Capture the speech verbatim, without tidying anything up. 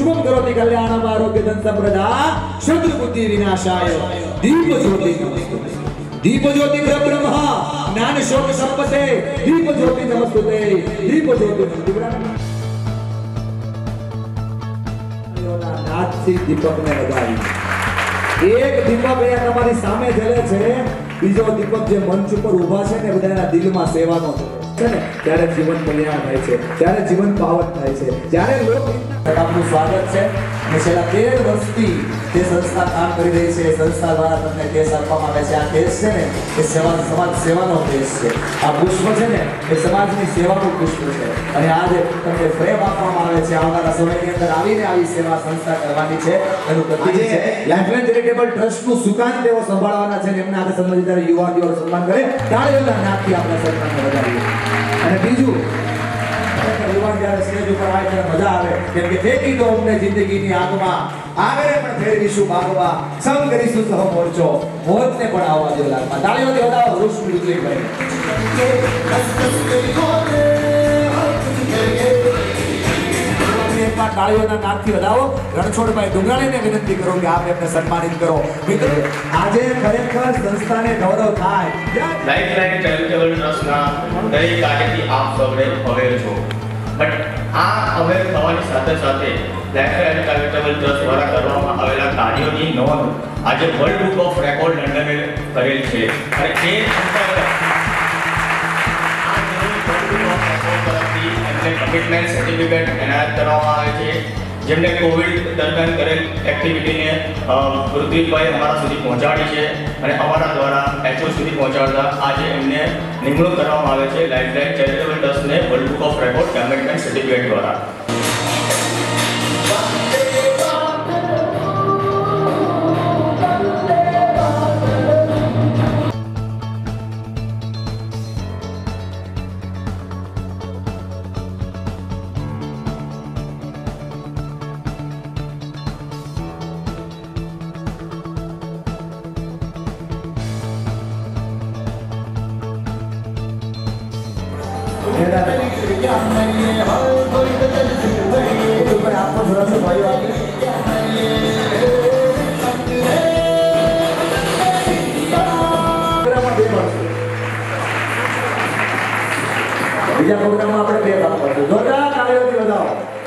शुभम करोति कल्याणम आरोग्य धन संपदा शत्रु बुद्धि विनाशाय दीप ज्योति नमस्तुते दीप ज्योति ब्रह्म ज्ञान शोक संपते दीप ज्योति नमस्तुते दीप ज्योति नाथ से दीपक ने लगाई एक दीपक એ તમારી સામે જલે છે બીજો દીપક જે મંચ ઉપર ઊભા છે ને બધાના દિલમાં સેવાનો છે ને ત્યારે જીવન કલ્યાણ થાય છે ત્યારે જીવન પાવન થાય છે ત્યારે લોક આપનું સ્વાગત છે અને છેલ્લા તેર વર્ષથી જે સંસ્થા કામ કરી રહી છે સંસ્થા દ્વારા તમને કેસ આપવામાં આવે છે આ કેસ છે ને એ સેવા સમાજ સેવાનો કેસ છે આ પુષ્પ છે ને એ સમાજની સેવાનું પુષ્પ છે અને આજે તમને ફ્રેમ આપવામાં આવે છે આવનારા સમયની અંદર આવીને આવી સેવા સંસ્થા કરવાની છે એનું પ્રતિક છે લાઇફલાઇન ચેરિટેબલ ટ્રસ્ટનું સુકાન તેઓ સંભાળવાના છે અને એમના હાથે સંબંધિત યુવા યુવા સન્માન કરે તાળીઓના નાદથી આપણે સન્માન વધારીએ અને બીજું યુવાન જ્યારે સ્ટેજ ઉપર આવે ત્યારે મજા આવે કેમ કે ફેંકી તો અમને જિંદગીની આગમાં આગળ પણ ફેરવીશું ભાગવા સંગ કરીશું સહ મોરચો મોતને પણ આવવા દો લાગમાં તાળીઓથી વધાવો રૂસ મિલકે ભાઈ એક બાર તાળીઓના નાદથી વધાવો રણછોડભાઈ ડુંગરાણીને વિનંતી કરું કે આપ એમને સન્માનિત કરો મિત્રો આજે ખરેખર સંસ્થાને ગૌરવ થાય લાઇફલાઇન ચેરિટેબલ ટ્રસ્ટના દરેક કાર્યથી આપ સૌને અવેર છો બટ આ અવેર થવાની સાથે સાથે લાઇફલાઇન ચેરિટેબલ ટ્રસ્ટ દ્વારા કરવામાં આવેલા કાર્યોની નોંધ આજે વર્લ્ડ બુક ઓફ રેકોર્ડ લંડને કરેલ છે અને એ કમિટમેન્ટ સર્ટિફિકેટ એનાયત કરવામાં આવે છે જેમને કોવિડ દરમિયાન કરેલ એક્ટિવિટીને ઋત્વિકભાઈ અમારા સુધી પહોંચાડી છે અને અમારા દ્વારા એચઓ સુધી પહોંચાડતા આજે એમને નિમણૂક કરવામાં આવે છે લાઇફલાઇન ચેરિટેબલ ટ્રસ્ટને world book of record commitment certificate દ્વારા બીજા પ્રોગ્રામમાં આપણે બે ભાગ પડશે જોરદાર તાળીઓથી વધાવો